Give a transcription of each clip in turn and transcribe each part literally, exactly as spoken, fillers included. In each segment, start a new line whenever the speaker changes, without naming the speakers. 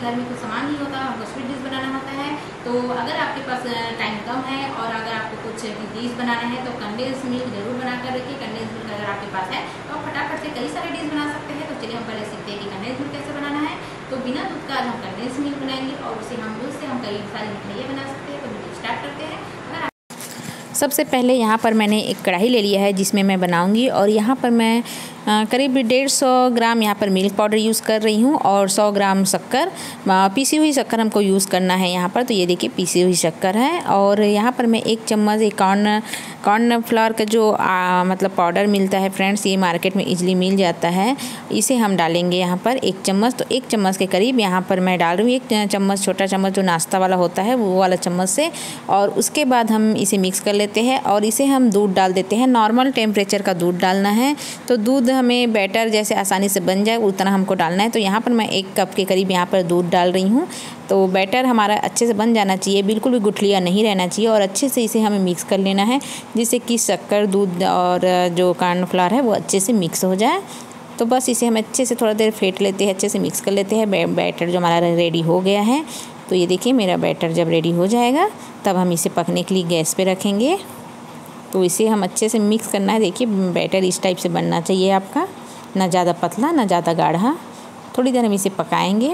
घर में कुछ सामान नहीं होता, हमको स्वीट डिश बनाना होता है। तो अगर आपके पास टाइम कम है और अगर आपको कुछ डिश बनाना है तो कंडेंस मिल्क जरूर बनाकर रखिए। कंडेंस मिल्क अगर आपके पास है तो आप फटाफट से कई सारे डिश बना सकते हैं। तो चलिए हम पहले सीखते हैं कि कंडेंस मिल्क कैसे बनाना है। तो बिना दूध का आज हम कंडेंस मिल्क बनाएंगे और उसे हम उससे हम कई सारी मिठाइयाँ बना सकते हैं। तो वीडियो स्टार्ट करते हैं।
सबसे पहले यहाँ पर मैंने एक कढ़ाई ले लिया है जिसमें मैं बनाऊंगी, और यहाँ पर मैं करीब डेढ़ सौ ग्राम यहाँ पर मिल्क पाउडर यूज़ कर रही हूँ और सौ ग्राम शक्कर, पीसी हुई शक्कर हमको यूज़ करना है यहाँ पर। तो ये देखिए पीसी हुई शक्कर है। और यहाँ पर मैं एक चम्मच एक कॉर्न कॉर्न फ्लावर का जो आ, मतलब पाउडर मिलता है फ्रेंड्स, ये मार्केट में इजीली मिल जाता है, इसे हम डालेंगे यहाँ पर एक चम्मच। तो एक चम्मच के करीब यहाँ पर मैं डाल रही हूँ, एक चम्मच छोटा चम्मच जो नाश्ता वाला होता है वो वाला चम्मच से। और उसके बाद हम इसे मिक्स कर लेते हैं और इसे हम दूध डाल देते हैं। नॉर्मल टेम्परेचर का दूध डालना है। तो दूध हमें बैटर जैसे आसानी से बन जाए उतना हमको डालना है। तो यहाँ पर मैं एक कप के करीब यहाँ पर दूध डाल रही हूँ। तो बैटर हमारा अच्छे से बन जाना चाहिए, बिल्कुल भी गुठलियाँ नहीं रहना चाहिए, और अच्छे से इसे हमें मिक्स कर लेना है जिससे कि शक्कर, दूध और जो कॉर्नफ्लावर है वो अच्छे से मिक्स हो जाए। तो बस इसे हम अच्छे से थोड़ा देर फेंट लेते हैं, अच्छे से मिक्स कर लेते हैं। बैटर जो हमारा रेडी हो गया है। तो ये देखिए मेरा बैटर जब रेडी हो जाएगा तब हम इसे पकने के लिए गैस पे रखेंगे। तो इसे हम अच्छे से मिक्स करना है। देखिए बैटर इस टाइप से बनना चाहिए आपका, ना ज़्यादा पतला ना ज़्यादा गाढ़ा। थोड़ी देर हम इसे पकाएंगे।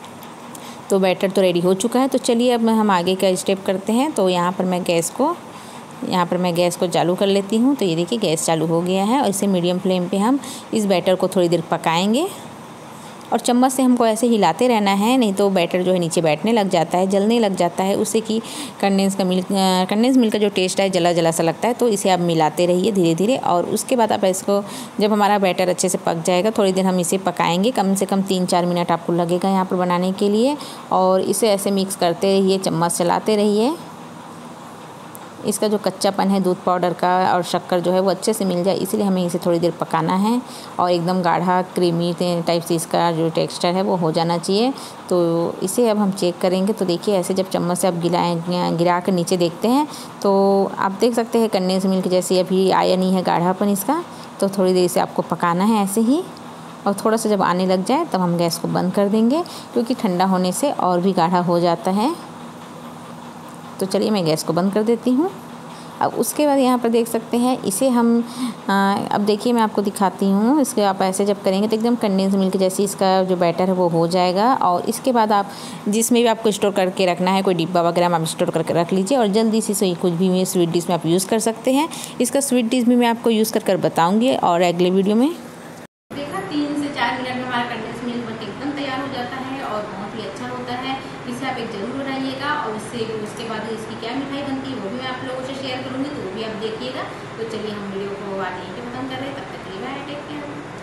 तो बैटर तो रेडी हो चुका है। तो चलिए अब हम आगे का स्टेप करते हैं। तो यहाँ पर मैं गैस को यहाँ पर मैं गैस को चालू कर लेती हूँ। तो ये देखिए गैस चालू हो गया है और इसे मीडियम फ्लेम पे हम इस बैटर को थोड़ी देर पकाएंगे। और चम्मच से हमको ऐसे हिलाते रहना है, नहीं तो बैटर जो है नीचे बैठने लग जाता है, जलने लग जाता है, उससे कि कंडेंस का मिल्क कंडेंस मिल्क का जो टेस्ट है जला जला सा लगता है। तो इसे आप मिलाते रहिए धीरे धीरे। और उसके बाद आप इसको, जब हमारा बैटर अच्छे से पक जाएगा, थोड़ी देर हम इसे पकाएंगे, कम से कम तीन चार मिनट आपको लगेगा यहाँ पर बनाने के लिए। और इसे ऐसे मिक्स करते रहिए, चम्मच चलाते रहिए। इसका जो कच्चापन है दूध पाउडर का और शक्कर जो है वो अच्छे से मिल जाए, इसलिए हमें इसे थोड़ी देर पकाना है। और एकदम गाढ़ा क्रीमी टाइप से इसका जो टेक्सचर है वो हो जाना चाहिए। तो इसे अब हम चेक करेंगे। तो देखिए ऐसे जब चम्मच से आप गिराएं गिरा कर नीचे देखते हैं तो आप देख सकते हैं कंडेंस मिल्क जैसे अभी आया नहीं है गाढ़ापन इसका। तो थोड़ी देर इसे आपको पकाना है ऐसे ही। और थोड़ा सा जब आने लग जाए तब हम गैस को बंद कर देंगे, क्योंकि ठंडा होने से और भी गाढ़ा हो जाता है। तो चलिए मैं गैस को बंद कर देती हूँ। अब उसके बाद यहाँ पर देख सकते हैं इसे हम आ, अब देखिए मैं आपको दिखाती हूँ। इसके आप ऐसे जब करेंगे तो एकदम कंडेंस मिल्क जैसी इसका जो बैटर है वो हो जाएगा। और इसके बाद आप जिसमें भी आपको स्टोर करके रखना है, कोई डिब्बा वगैरह में आप स्टोर करके रख लीजिए। और जल्दी से सही कुछ भी स्वीट डिश में आप यूज़ कर सकते हैं। इसका स्वीट डिश भी मैं आपको यूज़ कर कर बताऊँगी और अगले वीडियो में।
देखा तीन से चार मिनट में हमारा कंडेंस मिल्क बनके एकदम तैयार हो जाता है और बहुत ही अच्छा होता है। इसे आप एक जरूर बनाइएगा। और उससे उसके बाद इसकी क्या मिठाई बनती है वो भी मैं आप लोगों से शेयर करूँगी, तो वो भी आप देखिएगा। तो चलिए हम वीडियो को आगे खत्म कर रहे हैं। तब तक के लिए बाय, टेक केयर।